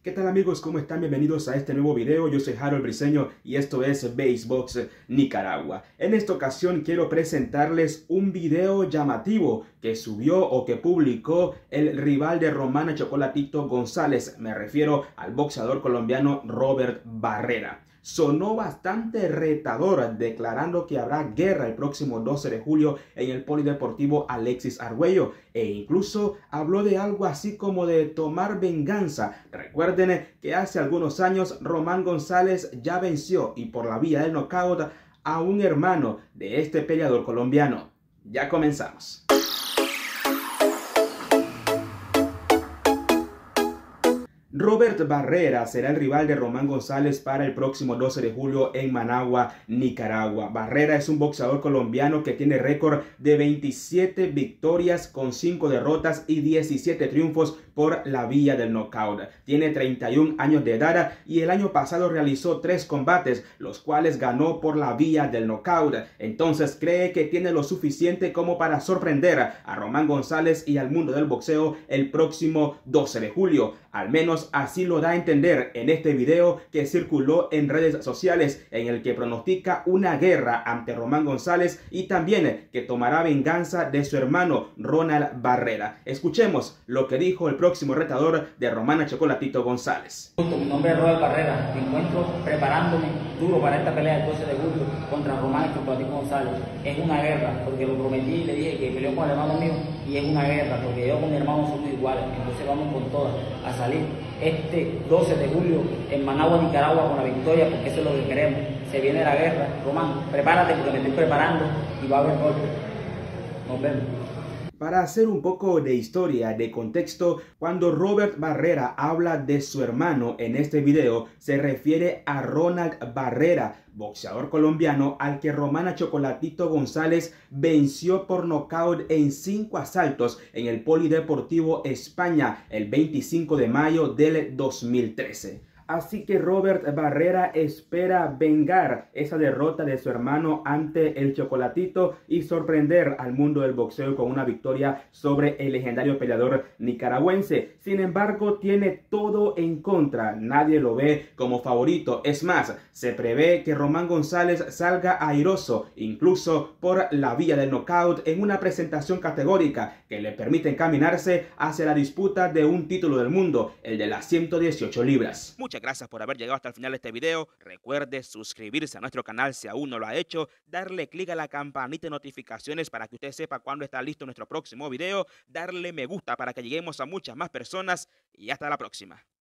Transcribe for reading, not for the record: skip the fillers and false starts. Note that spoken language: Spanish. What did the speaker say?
¿Qué tal amigos? ¿Cómo están? Bienvenidos a este nuevo video. Yo soy Harold Briceño y esto es Basebox Nicaragua. En esta ocasión quiero presentarles un video llamativo que subió o que publicó el rival de Román Chocolatito González. Me refiero al boxeador colombiano Robert Barrera. Sonó bastante retador, declarando que habrá guerra el próximo 12 de julio en el Polideportivo Alexis Arguello, e incluso habló de algo así como de tomar venganza. Recuerden que hace algunos años Román González ya venció y por la vía del knockout a un hermano de este peleador colombiano. Ya comenzamos. Robert Barrera será el rival de Román González para el próximo 12 de julio en Managua, Nicaragua. Barrera es un boxeador colombiano que tiene récord de 27 victorias con 5 derrotas y 17 triunfos por la vía del knockout. Tiene 31 años de edad y el año pasado realizó 3 combates, los cuales ganó por la vía del knockout. Entonces cree que tiene lo suficiente como para sorprender a Román González y al mundo del boxeo el próximo 12 de julio. Al menos así lo da a entender en este video que circuló en redes sociales, en el que pronostica una guerra ante Román González y también que tomará venganza de su hermano Ronald Barrera. Escuchemos lo que dijo el próximo retador de Román Chocolatito González. Mi nombre es Robert Barrera. Me encuentro preparándome duro para esta pelea del 12 de julio contra Román Chocolatito González. Es una guerra, porque lo prometí y le dije que peleó con el hermano mío, y es una guerra, porque yo con mi hermano somos iguales. Entonces vamos con todas a salir este 12 de julio en Managua, Nicaragua, con la victoria, porque eso es lo que queremos. Se viene la guerra. Román, prepárate porque me estoy preparando y va a haber golpe. Nos vemos. Para hacer un poco de historia, de contexto, cuando Robert Barrera habla de su hermano en este video, se refiere a Ronald Barrera, boxeador colombiano al que Román Chocolatito González venció por nocaut en 5 asaltos en el Polideportivo España el 25 de mayo del 2013. Así que Robert Barrera espera vengar esa derrota de su hermano ante el Chocolatito y sorprender al mundo del boxeo con una victoria sobre el legendario peleador nicaragüense. Sin embargo, tiene todo en contra. Nadie lo ve como favorito. Es más, se prevé que Román González salga airoso, incluso por la vía del knockout, en una presentación categórica que le permite encaminarse hacia la disputa de un título del mundo, el de las 118 libras. Muchas gracias por haber llegado hasta el final de este video. Recuerde suscribirse a nuestro canal si aún no lo ha hecho, darle clic a la campanita de notificaciones para que usted sepa cuándo está listo nuestro próximo video, darle me gusta para que lleguemos a muchas más personas y hasta la próxima.